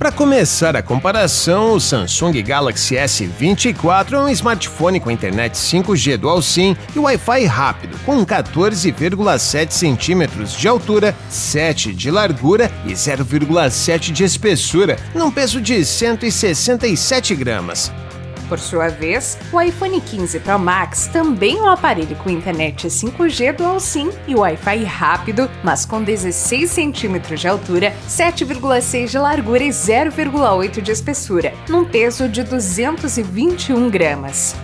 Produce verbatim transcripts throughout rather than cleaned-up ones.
Para começar a comparação, o Samsung Galaxy S vinte e quatro é um smartphone com internet cinco G Dual SIM e Wi-Fi rápido, com quatorze vírgula sete centímetros de altura, sete de largura e zero vírgula sete de espessura, num peso de cento e sessenta e sete gramas. Por sua vez, o iPhone quinze Pro Max também é um aparelho com internet cinco G Dual SIM e Wi-Fi rápido, mas com dezesseis centímetros de altura, sete vírgula seis de largura e zero vírgula oito de espessura, num peso de duzentos e vinte e um gramas.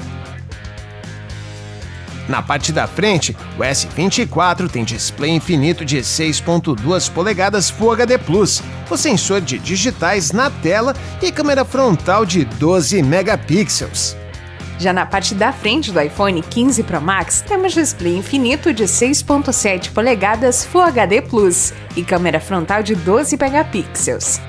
Na parte da frente, o S vinte e quatro tem display infinito de seis vírgula dois polegadas Full H D plus, o sensor de digitais na tela e câmera frontal de doze megapixels. Já na parte da frente do iPhone quinze Pro Max, temos display infinito de seis vírgula sete polegadas Full H D plus e câmera frontal de doze megapixels.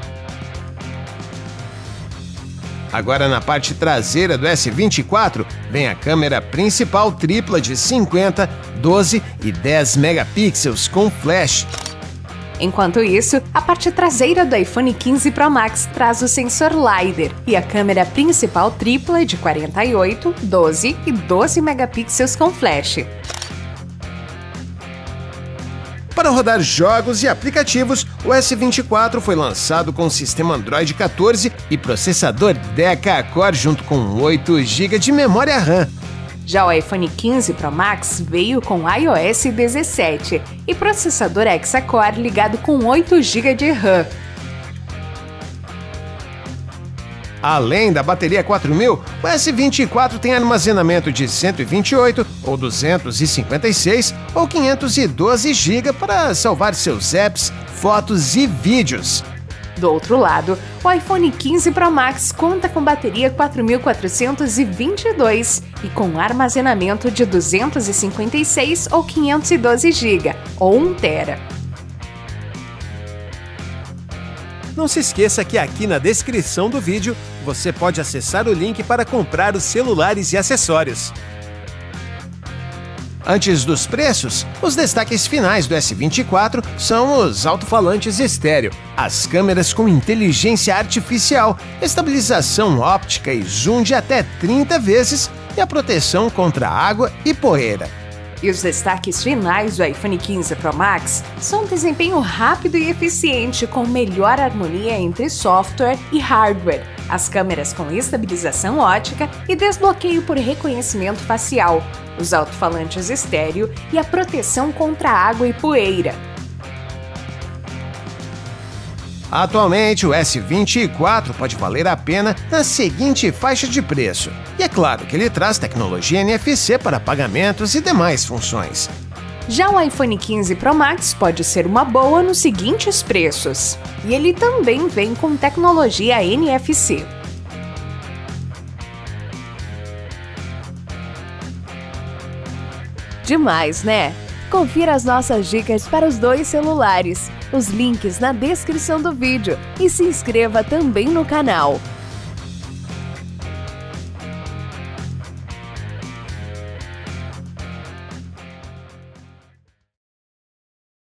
Agora na parte traseira do S vinte e quatro vem a câmera principal tripla de cinquenta, doze e dez megapixels com flash. Enquanto isso, a parte traseira do iPhone quinze Pro Max traz o sensor LiDAR e a câmera principal tripla de quarenta e oito, doze e doze megapixels com flash. Para rodar jogos e aplicativos, o S vinte e quatro foi lançado com sistema Android quatorze e processador Deca-Core junto com oito gigas de memória RAM. Já o iPhone quinze Pro Max veio com iOS dezessete e processador Hexa-Core ligado com oito gigas de RAM. Além da bateria quatro mil, o S vinte e quatro tem armazenamento de cento e vinte e oito, ou duzentos e cinquenta e seis, ou quinhentos e doze gigas para salvar seus apps, fotos e vídeos. Do outro lado, o iPhone quinze Pro Max conta com bateria quatro mil quatrocentos e vinte e dois e com armazenamento de duzentos e cinquenta e seis ou quinhentos e doze gigas, ou um tera. Não se esqueça que aqui na descrição do vídeo você pode acessar o link para comprar os celulares e acessórios. Antes dos preços, os destaques finais do S vinte e quatro são os alto-falantes estéreo, as câmeras com inteligência artificial, estabilização óptica e zoom de até trinta vezes e a proteção contra água e poeira. E os destaques finais do iPhone quinze Pro Max são um desempenho rápido e eficiente com melhor harmonia entre software e hardware, as câmeras com estabilização ótica e desbloqueio por reconhecimento facial, os alto-falantes estéreo e a proteção contra água e poeira. Atualmente, o S vinte e quatro pode valer a pena na seguinte faixa de preço. E é claro que ele traz tecnologia N F C para pagamentos e demais funções. Já o iPhone quinze Pro Max pode ser uma boa nos seguintes preços. E ele também vem com tecnologia N F C. Demais, né? Confira as nossas dicas para os dois celulares, os links na descrição do vídeo e se inscreva também no canal.